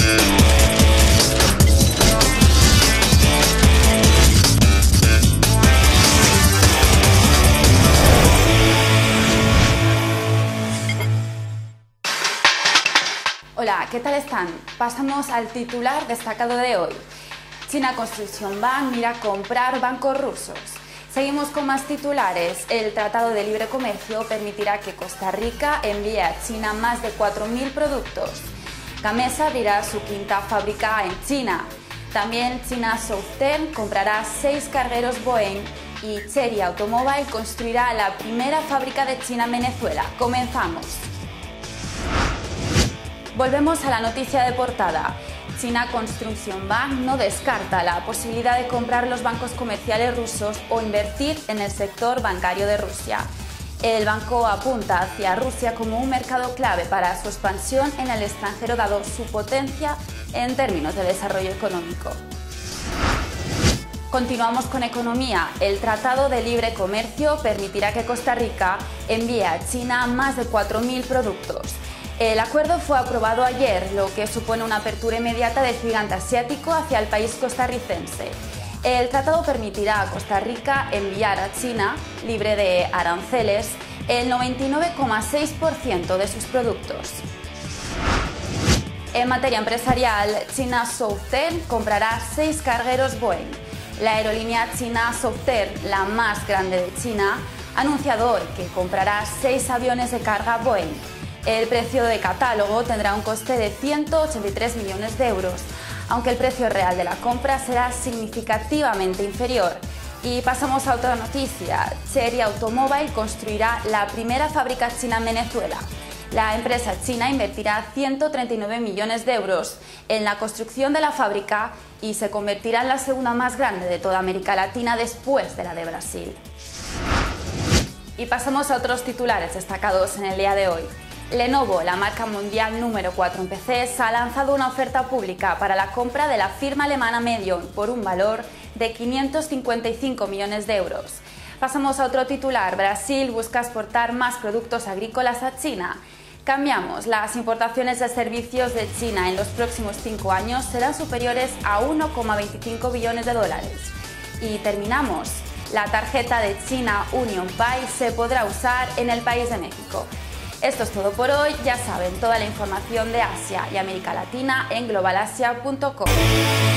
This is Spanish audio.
Hola, ¿qué tal están? Pasamos al titular destacado de hoy. China Construction Bank mira comprar bancos rusos. Seguimos con más titulares. El Tratado de Libre Comercio permitirá que Costa Rica envíe a China más de 4.000 productos. Gamesa abrirá su quinta fábrica en China. También China Southern comprará 6 cargueros Boeing y Chery Automobile construirá la primera fábrica de China en Venezuela. Comenzamos. Volvemos a la noticia de portada. China Construction Bank no descarta la posibilidad de comprar los bancos comerciales rusos o invertir en el sector bancario de Rusia. El banco apunta hacia Rusia como un mercado clave para su expansión en el extranjero dado su potencia en términos de desarrollo económico. Continuamos con economía. El Tratado de Libre Comercio permitirá que Costa Rica envíe a China más de 4.000 productos. El acuerdo fue aprobado ayer, lo que supone una apertura inmediata del gigante asiático hacia el país costarricense. El tratado permitirá a Costa Rica enviar a China, libre de aranceles, el 99,6% de sus productos. En materia empresarial, China Southern comprará 6 cargueros Boeing. La aerolínea China Southern, la más grande de China, ha anunciado hoy que comprará 6 aviones de carga Boeing. El precio de catálogo tendrá un coste de 183 millones de euros, aunque el precio real de la compra será significativamente inferior. Y pasamos a otra noticia. Chery Automobile construirá la primera fábrica china en Venezuela. La empresa china invertirá 139 millones de euros en la construcción de la fábrica y se convertirá en la segunda más grande de toda América Latina después de la de Brasil. Y pasamos a otros titulares destacados en el día de hoy. Lenovo, la marca mundial número 4 en PCs, ha lanzado una oferta pública para la compra de la firma alemana Medion por un valor de 555 millones de euros. Pasamos a otro titular. Brasil busca exportar más productos agrícolas a China. Cambiamos. Las importaciones de servicios de China en los próximos 5 años serán superiores a 1,25 billones de dólares. Y terminamos. La tarjeta de China UnionPay se podrá usar en el país de México. Esto es todo por hoy. Ya saben, toda la información de Asia y América Latina en globalasia.com.